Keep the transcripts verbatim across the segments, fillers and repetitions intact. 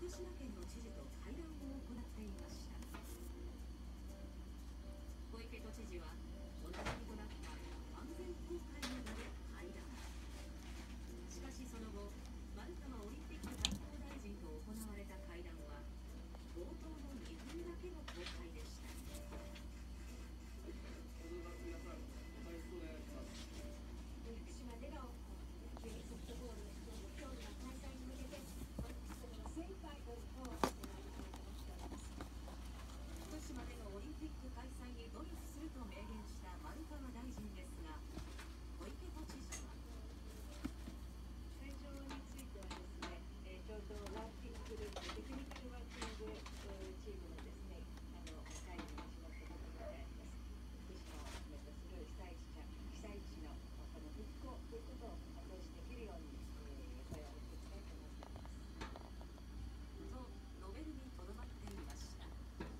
島県の知事と会談を行っていました。小池都知事はおなじみとなった安全公開の場で会談。しかしその後、丸川オリンピック担当大臣と行われた会談は冒頭のにふんだけの公開でした。福島での野球ソフトボールの競技の開催に向けて精一杯を行ってまいりたいと思っております。福島でのオリンピック開催に努力すると明言した丸川大臣ですが、小池都知事は会場についてはですね、えー、ちょうどワーキンググループ、テクニカルワーキングチームのですね、あの会議が始まったところであります。福島をはじめとする被災地者、被災地のこの復興ということを後押しできるように、えー、声を上げていきたいと思っています。 と述べるにとどまっていました。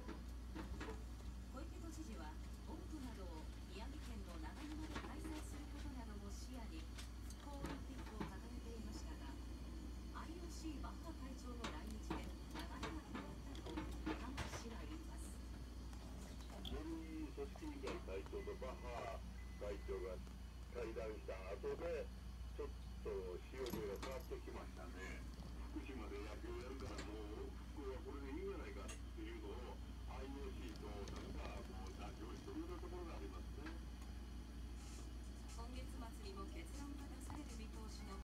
小池都知事はボートなどを宮城県の長沼で開催することなども視野に復興オリンピックを掲げていましたが、 アイオーシー バッハ会長の来日で流れが変わったと玉木氏は言います。 森組織委員会会長とバッハ会長が会談した後でちょっと潮目が変わってきましたね。福島で野球をやるか